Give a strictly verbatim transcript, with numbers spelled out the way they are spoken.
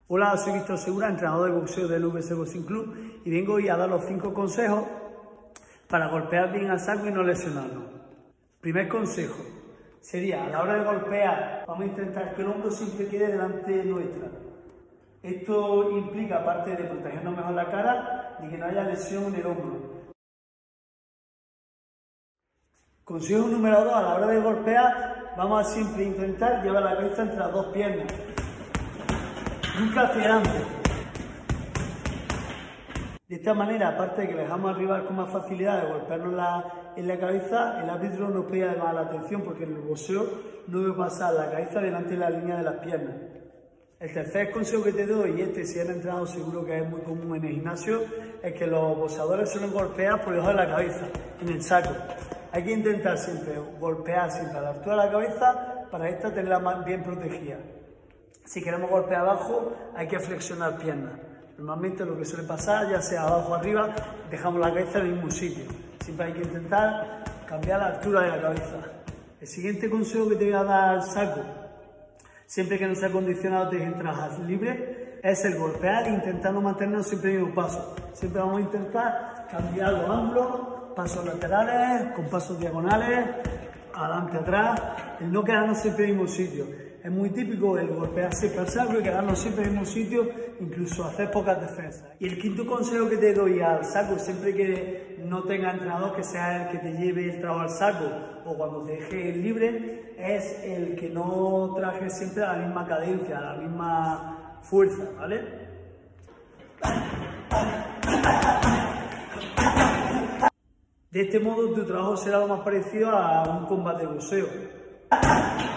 Hola, soy Víctor Segura, entrenador de boxeo del V S Boxing Club y vengo hoy a dar los cinco consejos para golpear bien al saco y no lesionarnos. Primer consejo sería, a la hora de golpear, vamos a intentar que el hombro siempre quede delante de nuestra. Esto implica, aparte de protegernos mejor la cara, de que no haya lesión en el hombro. Consejo número dos, a la hora de golpear, vamos a siempre intentar llevar la cabeza entre las dos piernas. Nunca hacia adelante. De esta manera, aparte de que le dejamos al rival con más facilidad de golpearnos la, en la cabeza, el árbitro nos puede llamar la atención porque en el boxeo no debe pasar la cabeza delante de la línea de las piernas. El tercer consejo que te doy, y este si eres entrenado seguro que es muy común en el gimnasio, es que los boxeadores suelen golpear por debajo de la cabeza, en el saco. Hay que intentar siempre golpear siempre a la altura de la cabeza para esta tenerla más bien protegida. Si queremos golpear abajo, hay que flexionar piernas. Normalmente lo que suele pasar, ya sea abajo o arriba, dejamos la cabeza en el mismo sitio. Siempre hay que intentar cambiar la altura de la cabeza. El siguiente consejo que te voy a dar al saco, siempre que no sea condicionado te dejen trabajar libre, es el golpear intentando mantenernos siempre en el mismo paso. Siempre vamos a intentar cambiar los ángulos, pasos laterales, con pasos diagonales, adelante, atrás, el no quedarnos siempre en el mismo sitio. Es muy típico el golpear siempre al saco y quedarnos siempre en el mismo sitio, incluso hacer pocas defensas. Y el quinto consejo que te doy al saco, siempre que no tenga entrenador que sea el que te lleve el trabajo al saco o cuando te deje libre, es el que no traje siempre a la misma cadencia, a la misma fuerza, ¿vale? De este modo tu trabajo será lo más parecido a un combate de boxeo.